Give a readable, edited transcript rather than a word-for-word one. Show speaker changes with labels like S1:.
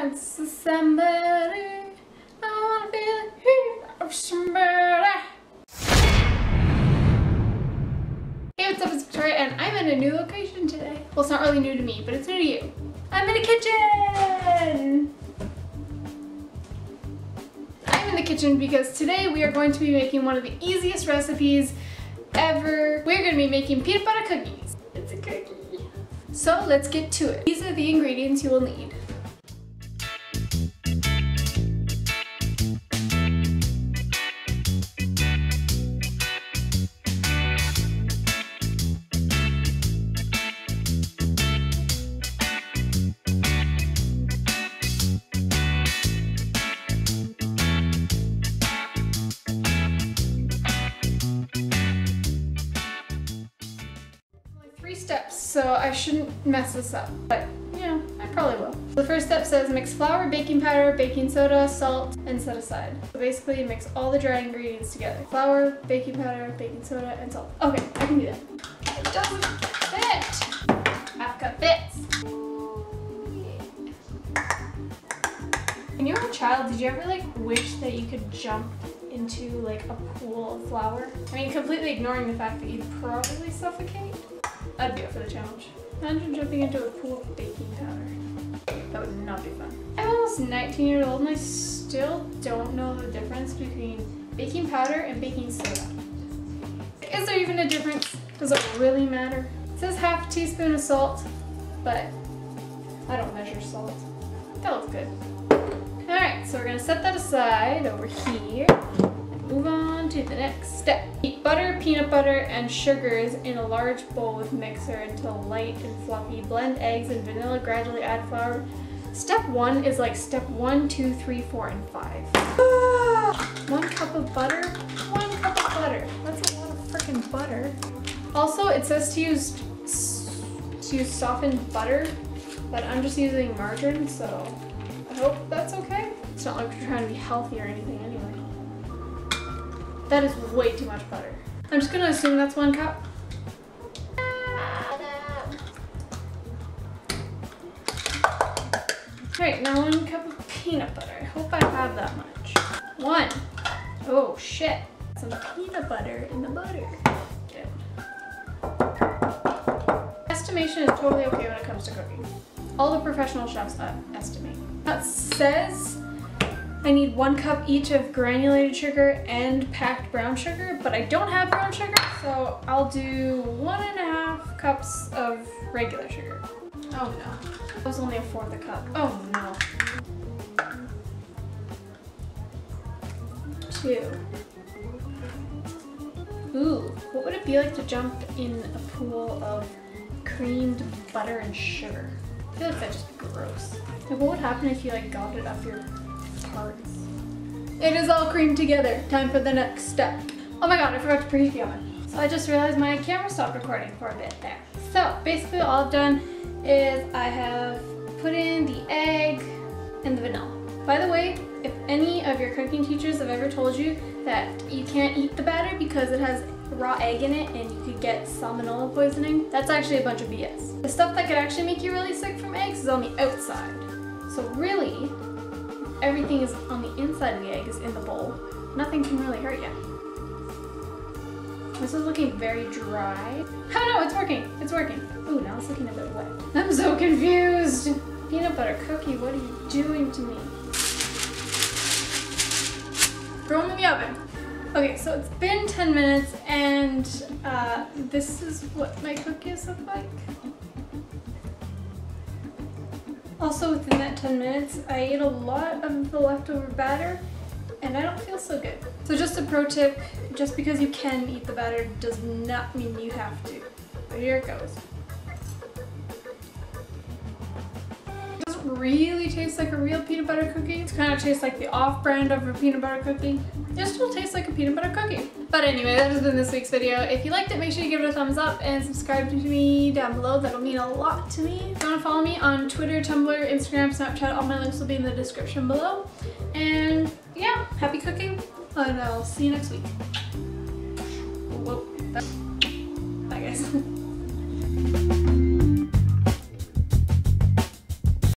S1: want somebody. I wanna feel the heat of somebody. Hey, what's up? It's Victoria, and I'm in a new location today. Well, it's not really new to me, but it's new to you. I'm in a kitchen! I'm in the kitchen because today we are going to be making one of the easiest recipes ever. We're going to be making peanut butter cookies. It's a cookie. So let's get to it. These are the ingredients you will need. Steps, so I shouldn't mess this up, but you know, I probably will. The first step says mix flour, baking powder, baking soda, salt, and set aside. So basically mix all the dry ingredients together. Flour, baking powder, baking soda, and salt. Okay, I can do that. It doesn't fit! Half cup fits! When you were a child, did you ever like wish that you could jump into like a pool of flour? I mean, completely ignoring the fact that you'd probably suffocate. I'd be up for the challenge. Imagine jumping into a pool of baking powder. That would not be fun. I'm almost 19 years old and I still don't know the difference between baking powder and baking soda. Is there even a difference? Does it really matter? It says half a teaspoon of salt, but I don't measure salt. That looks good. Alright, so we're gonna set that aside over here. Move on to the next step. Heat butter, peanut butter, and sugars in a large bowl with mixer until light and fluffy. Blend eggs and vanilla, gradually add flour. Step 1 is like step 1, 2, 3, 4, and 5. 1 cup of butter, 1 cup of butter. That's a lot of freaking butter. Also, it says to use softened butter, but I'm just using margarine, so I hope that's okay. It's not like we're trying to be healthy or anything anyway. That is way too much butter. I'm just gonna assume that's 1 cup. Alright, now 1 cup of peanut butter. I hope I have that much. 1. Oh shit. Some peanut butter in the butter. Good. Estimation is totally okay when it comes to cooking. All the professional chefs estimate. That says I need 1 cup each of granulated sugar and packed brown sugar, but I don't have brown sugar, so I'll do 1.5 cups of regular sugar. Oh no, that was only 1/4 cup. Oh no. 2. Ooh, what would it be like to jump in a pool of creamed butter and sugar? I feel like that'd just be gross. Like, what would happen if you like gobbed it up your parts? It is all creamed together. Time for the next step. Oh my god, I forgot to preheat the oven. So I just realized my camera stopped recording for a bit there. So basically all I've done is I have put in the egg and the vanilla. By the way, if any of your cooking teachers have ever told you that you can't eat the batter because it has raw egg in it and you could get salmonella poisoning, that's actually a bunch of BS. The stuff that could actually make you really sick from eggs is on the outside. So really, everything is on the inside of the egg is in the bowl. Nothing can really hurt you. This is looking very dry. Oh no, it's working. It's working. Ooh, now it's looking a bit wet. I'm so confused. Peanut butter cookie, what are you doing to me? Throw them in the oven. Okay, so it's been 10 minutes and this is what my cookies look like. Also, within that 10 minutes, I ate a lot of the leftover batter and I don't feel so good. So just a pro tip, just because you can eat the batter does not mean you have to. But here it goes. It doesn't really taste like a real peanut butter cookie. It kind of tastes like the off-brand of a peanut butter cookie. It still tastes like a peanut butter cookie. But anyway, that has been this week's video. If you liked it, make sure you give it a thumbs up and subscribe to me down below. That'll mean a lot to me. If you want to follow me on Twitter, Tumblr, Instagram, Snapchat, all my links will be in the description below. And yeah, happy cooking, and I'll see you next week. Whoa. Bye guys.